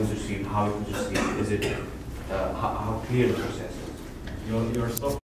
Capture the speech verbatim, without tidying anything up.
was received, how it was received, is it, uh, how, how clear the process is? Your, your software